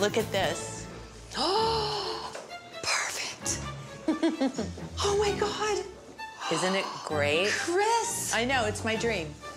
Look at this. Oh, perfect. Oh my God. Isn't it great? Chris. I know, it's my dream.